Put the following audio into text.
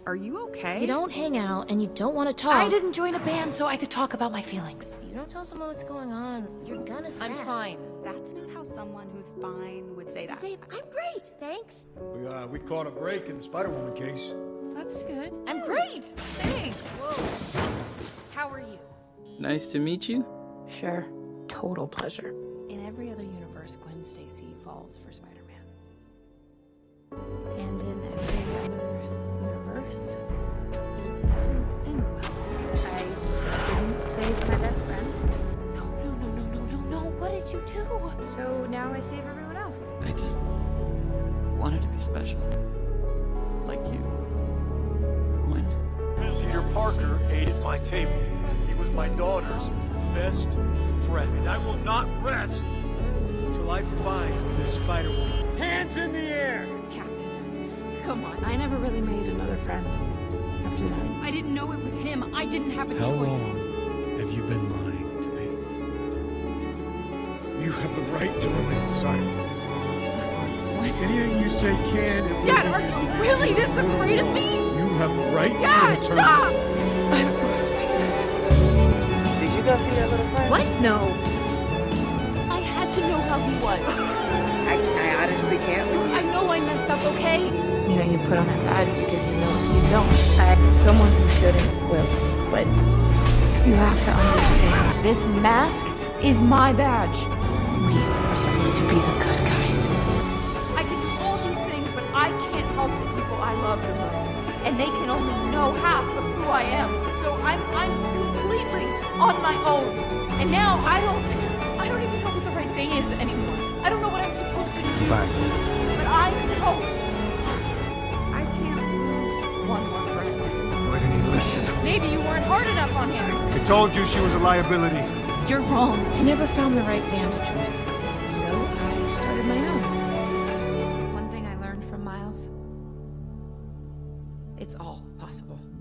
Are you okay? You don't hang out and you don't want to talk. I didn't join a band so I could talk about my feelings. If you don't tell someone what's going on, you're gonna snap. I'm fine. That's not how someone who's fine would say that. Say, I'm great, thanks. We caught a break in the Spider-Woman case. That's good. I'm great. Thanks. Whoa. How are you? Nice to meet you. Sure. Total pleasure. In every other universe, Gwen Stacy falls for Spider-Man. And in every other universe, It doesn't end well. I didn't save my best friend. No. What did you do? So now I save everyone else. I just wanted to be special. Like you. Gwen. Peter Parker ate at my table. He was my daughter's best friend. And I will not rest until I find this Spider-Woman. Hands in the air! Captain, come on. I never really made another friend after that. I didn't know it was him. I didn't have a How choice. long have you been lying to me? You have the right to remain silent. What? Anything you say can and will Dad, be are used you against really you this in the afraid of court me? You have the right Dad, to return. stop! I don't know how to fix this. Did you go see that little friend? What? No. I had to know how he was. I honestly can't believe I know I messed up, okay? You know, you put on that badge because you know if you don't. Someone who shouldn't will. But you have to understand, this mask is my badge. We are supposed to be the good guys. I can do all these things, but I can't help the people I love the most. And they can only know half of who I am. So I'm completely on my own. And now I don't even know what the right thing is anymore. I don't know what I'm supposed to do. Back. But I know I can't lose one more friend. Why didn't he listen? Maybe you weren't hard enough on him. I told you she was a liability. You're wrong. I never found the right band to join. So I started my own. One thing I learned from Miles, it's all possible.